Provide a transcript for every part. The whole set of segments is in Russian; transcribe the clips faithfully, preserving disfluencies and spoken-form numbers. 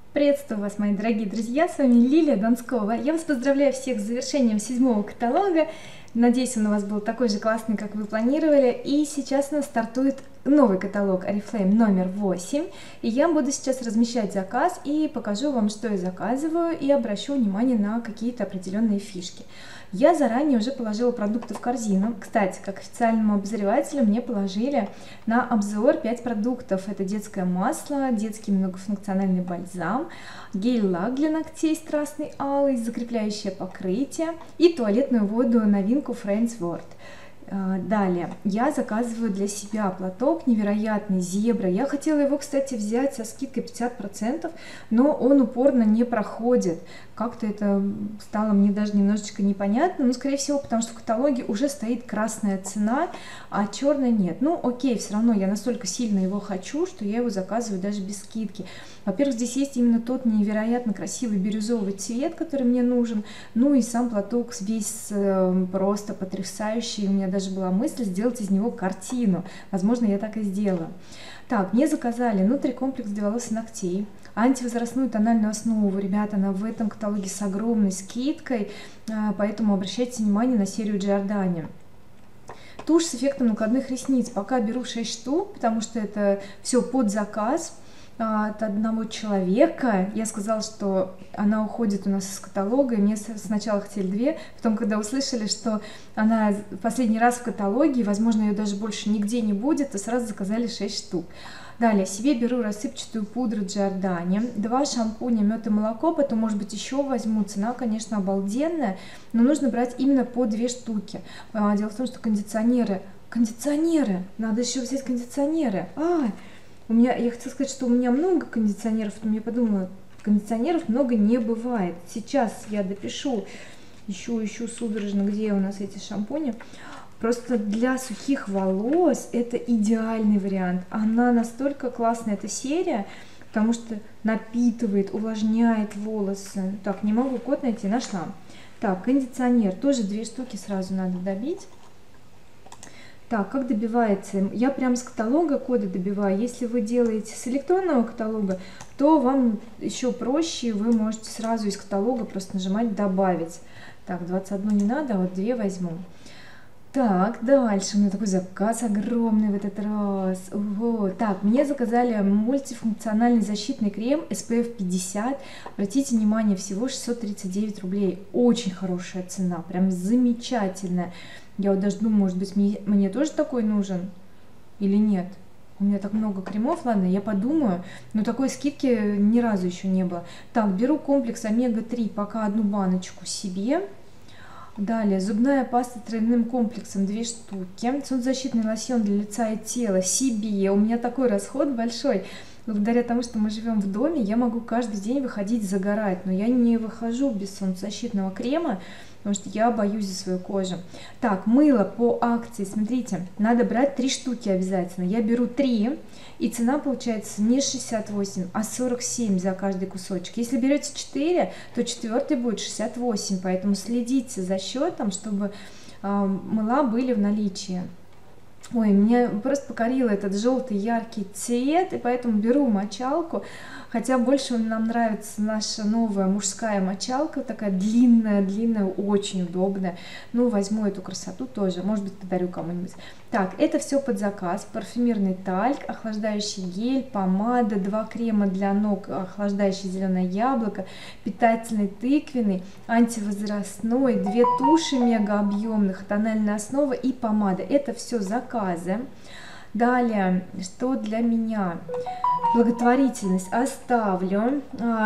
Приветствую вас, мои дорогие друзья, с вами Лилия Донскова. Я вас поздравляю всех с завершением седьмого каталога. Надеюсь, он у вас был такой же классный, как вы планировали. И сейчас у нас стартует новый каталог Oriflame номер восемь. И я буду сейчас размещать заказ и покажу вам, что я заказываю, и обращу внимание на какие-то определенные фишки. Я заранее уже положила продукты в корзину. Кстати, как официальному обозревателю мне положили на обзор пять продуктов. Это детское масло, детский многофункциональный бальзам, гель-лак для ногтей страстный алый, закрепляющее покрытие и туалетную воду новинку Friends World. Далее я заказываю для себя платок невероятный зебра. Я хотела его, кстати, взять со скидкой пятьдесят процентов, но он упорно не проходит. Как-то это стало мне даже немножечко непонятно, но скорее всего потому, что в каталоге уже стоит красная цена, а черной нет. Ну окей, все равно я настолько сильно его хочу, что я его заказываю даже без скидки. Во-первых, здесь есть именно тот невероятно красивый бирюзовый цвет, который мне нужен. Ну и сам платок весь э, просто потрясающий. У меня даже была мысль сделать из него картину. Возможно, я так и сделаю. Так, мне заказали нутрикомплекс для волос и ногтей, антивозрастную тональную основу. Ребята, она в этом каталоге с огромной скидкой, э, поэтому обращайте внимание на серию Giordani. Тушь с эффектом накладных ресниц. Пока беру шесть штук, потому что это все под заказ от одного человека. Я сказала, что она уходит у нас из каталога, и мне сначала хотели две, потом, когда услышали, что она последний раз в каталоге, и, возможно, ее даже больше нигде не будет, то сразу заказали шесть штук. Далее себе беру рассыпчатую пудру Giordani, два шампуня мед и молоко, потом, может быть, еще возьму. Цена, конечно, обалденная, но нужно брать именно по две штуки. Дело в том, что кондиционеры, кондиционеры, надо еще взять кондиционеры. А, У меня, я хотела сказать, что у меня много кондиционеров, но я подумала, кондиционеров много не бывает. Сейчас я допишу, ищу, ищу судорожно, где у нас эти шампуни. Просто для сухих волос это идеальный вариант. Она настолько классная, эта серия, потому что напитывает, увлажняет волосы. Так, не могу код найти, нашла. Так, кондиционер, тоже две штуки сразу надо добить. Так, как добивается? Я прям с каталога коды добиваю. Если вы делаете с электронного каталога, то вам еще проще, вы можете сразу из каталога просто нажимать «Добавить». Так, двадцать одну не надо, а вот две возьму. Так, дальше у меня такой заказ огромный в этот раз. Ого. Так, мне заказали мультифункциональный защитный крем эс пэ эф пятьдесят. Обратите внимание, всего шестьсот тридцать девять рублей. Очень хорошая цена, прям замечательная. Я вот даже думаю, может быть, мне, мне тоже такой нужен или нет. У меня так много кремов, ладно, я подумаю, но такой скидки ни разу еще не было. Так, беру комплекс омега три, пока одну баночку себе. Далее, зубная паста тройным комплексом, две штуки. Солнцезащитный лосьон для лица и тела себе. У меня такой расход большой. Благодаря тому, что мы живем в доме, я могу каждый день выходить загорать, но я не выхожу без солнцезащитного крема, потому что я боюсь за свою кожу. Так, мыло по акции, смотрите, надо брать три штуки обязательно. Я беру три, и цена получается не шестьдесят восемь, а сорок семь за каждый кусочек. Если берете четыре, то четвертый будет шестьдесят восемь, поэтому следите за счетом, чтобы э, мыла были в наличии. Ой, меня просто покорил этот желтый яркий цвет, и поэтому беру мочалку. Хотя больше нам нравится наша новая мужская мочалка, такая длинная, длинная, очень удобная. Ну, возьму эту красоту тоже, может быть, подарю кому-нибудь. Так, это все под заказ. Парфюмерный тальк, охлаждающий гель, помада, два крема для ног, охлаждающий зеленое яблоко, питательный тыквенный, антивозрастной, две туши мега объемных, тональная основа и помада. Это все заказы. Далее, что для меня? Благотворительность оставлю.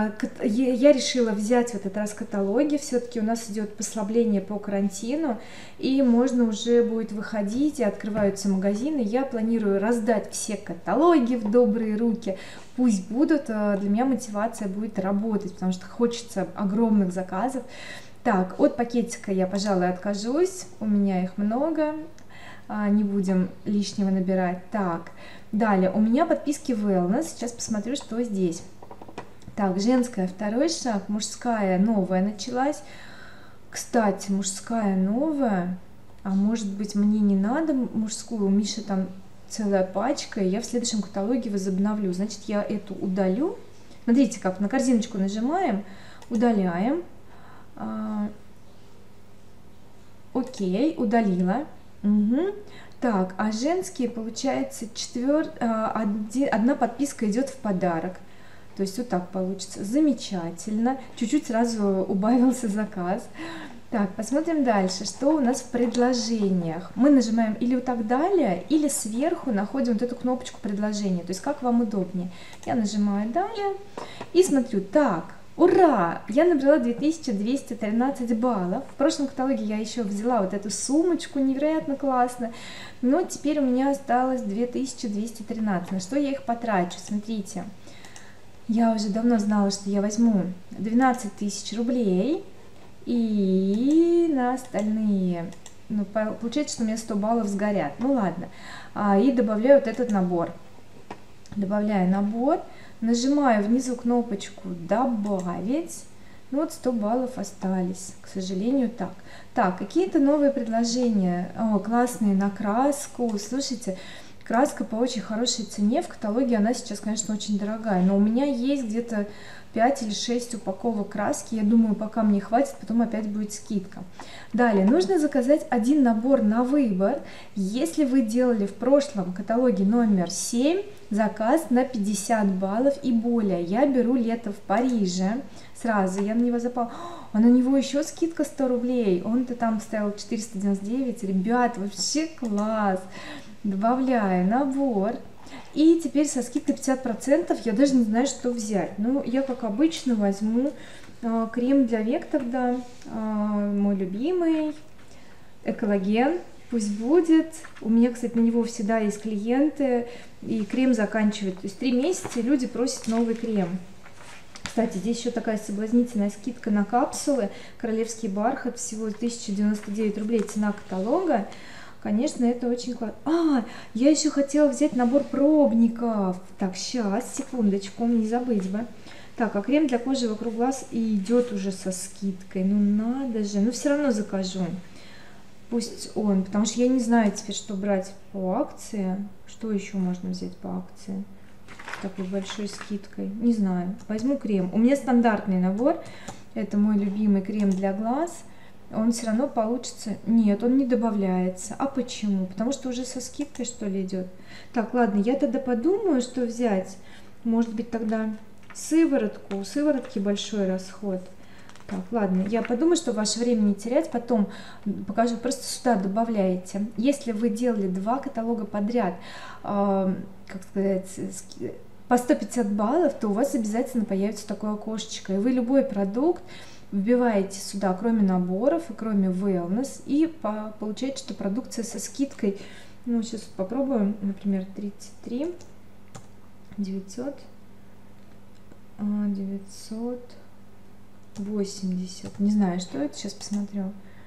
Я решила взять в этот раз каталоги. Все-таки у нас идет послабление по карантину, и можно уже будет выходить, и открываются магазины. Я планирую раздать все каталоги в добрые руки. Пусть будут, для меня мотивация будет работать, потому что хочется огромных заказов. Так, от пакетика я, пожалуй, откажусь. У меня их много. Не будем лишнего набирать. Так, далее у меня подписки Wellness. Сейчас посмотрю, что здесь. Так, женская второй шаг, мужская новая началась. Кстати, мужская новая, а может быть, мне не надо мужскую, у Миши там целая пачка, и я в следующем каталоге возобновлю. Значит, я эту удалю Смотрите, как на корзиночку нажимаем, удаляем. А, окей, удалила. Угу. Так, а женские, получается, четвер... а, один... одна подписка идет в подарок. То есть вот так получится. Замечательно. Чуть-чуть сразу убавился заказ. Так, посмотрим дальше, что у нас в предложениях. Мы нажимаем или вот так далее, или сверху находим вот эту кнопочку предложения. То есть как вам удобнее. Я нажимаю далее и смотрю. Так, ура! Я набрала две тысячи двести тринадцать баллов. В прошлом каталоге я еще взяла вот эту сумочку, невероятно классно. Но теперь у меня осталось две тысячи двести тринадцать. На что я их потрачу? Смотрите. Я уже давно знала, что я возьму двенадцать тысяч рублей. И на остальные, ну, получается, что у меня сто баллов сгорят. Ну ладно. А, и добавляю вот этот набор. Добавляю набор, нажимаю внизу кнопочку «Добавить». Ну вот сто баллов остались, к сожалению, так. Так, какие-то новые предложения. О, классные на краску. Слушайте, краска по очень хорошей цене. В каталоге она сейчас, конечно, очень дорогая. Но у меня есть где-то пять или шесть упаковок краски. Я думаю, пока мне хватит, потом опять будет скидка. Далее, нужно заказать один набор на выбор. Если вы делали в прошлом каталоге номер семь, заказ на пятьдесят баллов и более. Я беру «Лето в Париже». Сразу я на него запала. А на него еще скидка сто рублей. Он-то там стоял четыреста девяносто девять. Ребят, вообще класс. Добавляю набор. И теперь со скидкой пятьдесят процентов я даже не знаю, что взять. Ну, я, как обычно, возьму э, крем для век тогда, э, мой любимый, Экологен. Пусть будет. У меня, кстати, на него всегда есть клиенты, и крем заканчивает. То есть три месяца люди просят новый крем. Кстати, здесь еще такая соблазнительная скидка на капсулы. Королевский бархат, всего тысяча девяносто девять рублей цена каталога. Конечно, это очень классно. А, я еще хотела взять набор пробников. Так, сейчас, секундочку, не забыть бы. Так, а крем для кожи вокруг глаз и идет уже со скидкой. Ну надо же, ну все равно закажу. Пусть он, потому что я не знаю теперь, что брать по акции. Что еще можно взять по акции? С такой большой скидкой. Не знаю, возьму крем. У меня стандартный набор. Это мой любимый крем для глаз. Он все равно получится. Нет, он не добавляется. А почему? Потому что уже со скидкой, что ли, идет. Так, ладно, я тогда подумаю, что взять. Может быть, тогда сыворотку. У сыворотки большой расход. Так, ладно, я подумаю, что ваше время не терять. Потом покажу. Просто сюда добавляете. Если вы делали два каталога подряд, э, как сказать, по сто пятьдесят баллов, то у вас обязательно появится такое окошечко. И вы любой продукт вбиваете сюда, кроме наборов и кроме wellness, и по, получаете, что продукция со скидкой. Ну, сейчас попробуем, например, тридцать три девятьсот, девятьсот восемьдесят. Не знаю, что это, сейчас посмотрю.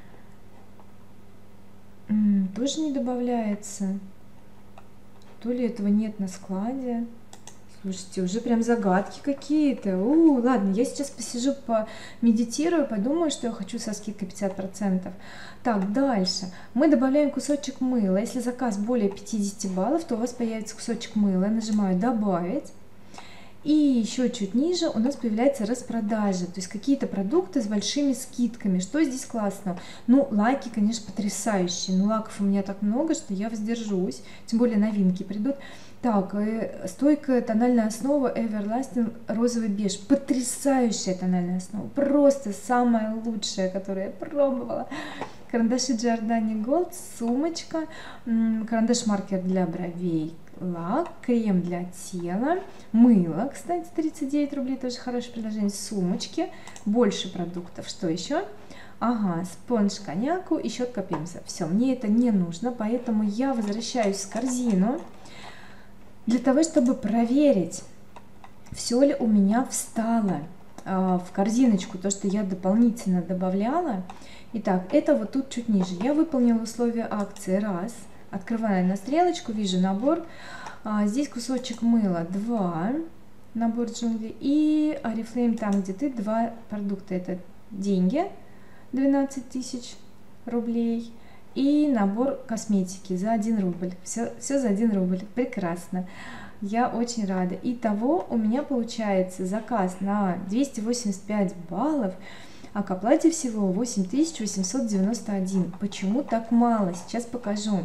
М-м, тоже не добавляется. То ли этого нет на складе. Слушайте, уже прям загадки какие-то. У, ладно, я сейчас посижу, помедитирую, подумаю, что я хочу со скидкой пятьдесят процентов. Так, дальше. Мы добавляем кусочек мыла. Если заказ более пятидесяти баллов, то у вас появится кусочек мыла. Я нажимаю «Добавить». И еще чуть ниже у нас появляется распродажа, то есть какие-то продукты с большими скидками. Что здесь классно? Ну, лаки, конечно, потрясающие. Но лаков у меня так много, что я воздержусь. Тем более новинки придут. Так, стойкая тональная основа Everlasting розовый беж. Потрясающая тональная основа. Просто самая лучшая, которую я пробовала. Карандаши Giordani Gold, сумочка, карандаш-маркер для бровей, лак, крем для тела, мыло, кстати, тридцать девять рублей, тоже хорошее предложение, сумочки, больше продуктов. Что еще? Ага, спонж коньяку и щетка пемза. Все, мне это не нужно, поэтому я возвращаюсь в корзину для того, чтобы проверить, все ли у меня встало э, в корзиночку, то, что я дополнительно добавляла. Итак, это вот тут чуть ниже. Я выполнила условия акции. Раз. Открываю на стрелочку, вижу набор. А, здесь кусочек мыла. Два. Набор джунгли. И Oriflame там, где ты. Два продукта. Это деньги. двенадцать тысяч рублей. И набор косметики за один рубль. Все, все за один рубль. Прекрасно. Я очень рада. Итого у меня получается заказ на двести восемьдесят пять баллов, а к оплате всего восемь тысяч восемьсот девяносто один. Почему так мало? Сейчас покажу.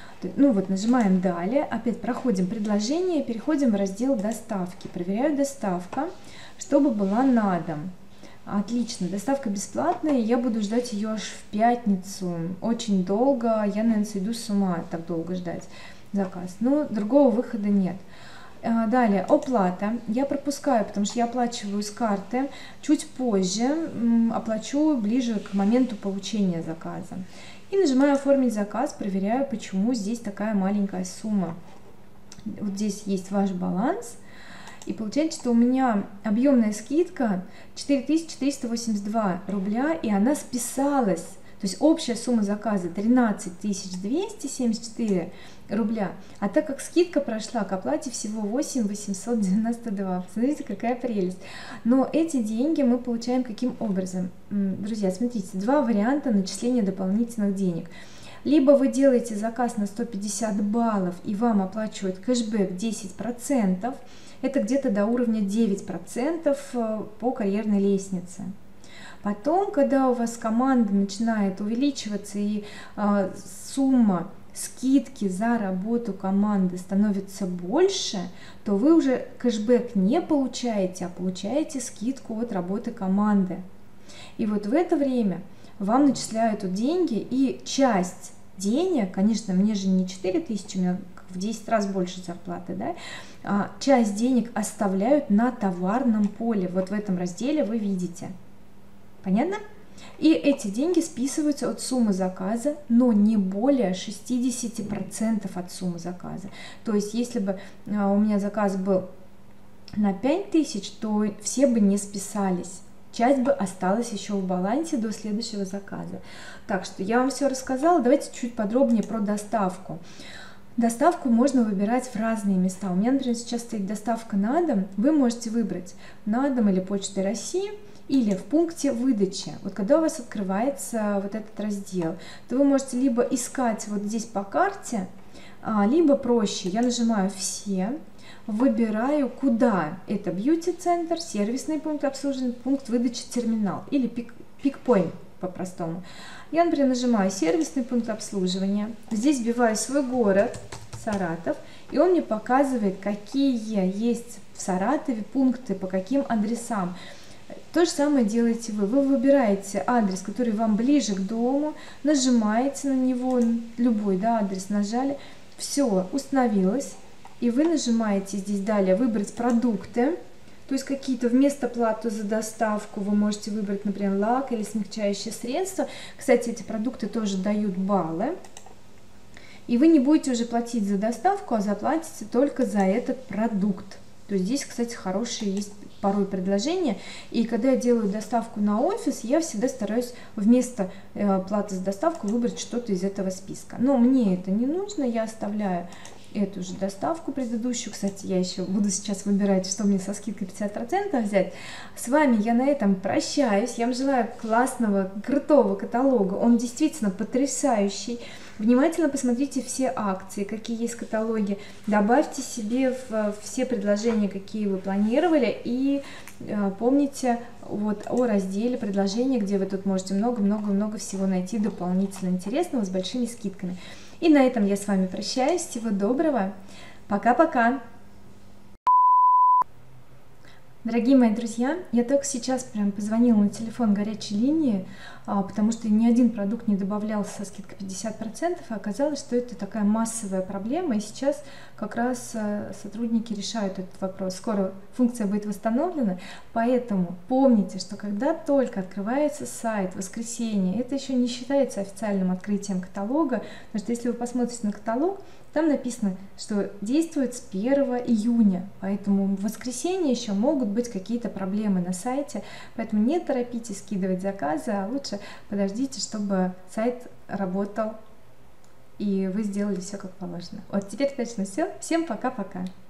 Ну вот, нажимаем «Далее», опять проходим предложение, переходим в раздел «Доставки». Проверяю доставка, чтобы была на дом. Отлично, доставка бесплатная, я буду ждать ее аж в пятницу. Очень долго, я, наверное, сойду с ума так долго ждать заказ. Но другого выхода нет. Далее, оплата. Я пропускаю, потому что я оплачиваю с карты. Чуть позже оплачу ближе к моменту получения заказа. И нажимаю «Оформить заказ», проверяю, почему здесь такая маленькая сумма. Вот здесь есть ваш баланс. И получается, что у меня объемная скидка четыре тысячи триста восемьдесят два рубля, и она списалась. То есть общая сумма заказа тринадцать тысяч двести семьдесят четыре рубля. А так как скидка прошла, к оплате всего восемь тысяч восемьсот девяносто два. Смотрите, какая прелесть. Но эти деньги мы получаем каким образом? Друзья, смотрите, два варианта начисления дополнительных денег. Либо вы делаете заказ на сто пятьдесят баллов, и вам оплачивают кэшбэк десять процентов. Это где-то до уровня девять процентов по карьерной лестнице. Потом, когда у вас команда начинает увеличиваться и э, сумма скидки за работу команды становится больше, то вы уже кэшбэк не получаете, а получаете скидку от работы команды. И вот в это время вам начисляют деньги, и часть денег, конечно, мне же не четыре тысячи, у меня в десять раз больше зарплаты, да, а часть денег оставляют на товарном поле. Вот в этом разделе вы видите. Понятно? И эти деньги списываются от суммы заказа, но не более шестидесяти процентов от суммы заказа. То есть, если бы у меня заказ был на пять тысяч, то все бы не списались. Часть бы осталась еще в балансе до следующего заказа. Так что я вам все рассказала. Давайте чуть подробнее про доставку. Доставку можно выбирать в разные места. У меня, например, сейчас стоит доставка на дом. Вы можете выбрать на дом или Почтой России, или в пункте выдачи. Вот когда у вас открывается вот этот раздел, то вы можете либо искать вот здесь по карте, либо проще. Я нажимаю «Все», выбираю, куда. Это бьюти-центр, сервисный пункт обслуживания, пункт выдачи терминал или пик-поинт по-простому. Я, например, нажимаю сервисный пункт обслуживания. Здесь вбиваю свой город, Саратов, и он мне показывает, какие есть в Саратове пункты, по каким адресам. То же самое делаете вы. Вы выбираете адрес, который вам ближе к дому, нажимаете на него, любой, да, адрес нажали, все, установилось. И вы нажимаете здесь далее «Выбрать продукты». То есть какие-то вместо платы за доставку вы можете выбрать, например, лак или смягчающее средство. Кстати, эти продукты тоже дают баллы. И вы не будете уже платить за доставку, а заплатите только за этот продукт. То есть здесь, кстати, хорошие есть порой предложения. И когда я делаю доставку на офис, я всегда стараюсь вместо э, платы за доставку выбрать что-то из этого списка. Но мне это не нужно, я оставляю эту же доставку предыдущую. Кстати, я еще буду сейчас выбирать, что мне со скидкой пятьдесят процентов взять. С вами я на этом прощаюсь. Я вам желаю классного, крутого каталога. Он действительно потрясающий. Внимательно посмотрите все акции, какие есть в каталоге. Добавьте себе в все предложения, какие вы планировали. И э, помните вот о разделе предложения, где вы тут можете много-много-много всего найти дополнительно интересного с большими скидками. И на этом я с вами прощаюсь. Всего доброго. Пока-пока. Дорогие мои друзья, я только сейчас прям позвонила на телефон горячей линии, потому что ни один продукт не добавлялся со скидкой пятьдесят процентов, и оказалось, что это такая массовая проблема, и сейчас как раз сотрудники решают этот вопрос. Скоро функция будет восстановлена, поэтому помните, что когда только открывается сайт в воскресенье, это еще не считается официальным открытием каталога, потому что если вы посмотрите на каталог, там написано, что действует с первого июня, поэтому в воскресенье еще могут быть какие-то проблемы на сайте, поэтому не торопитесь скидывать заказы, а лучше подождите, чтобы сайт работал и вы сделали все как положено. Вот теперь точно все. Всем пока-пока.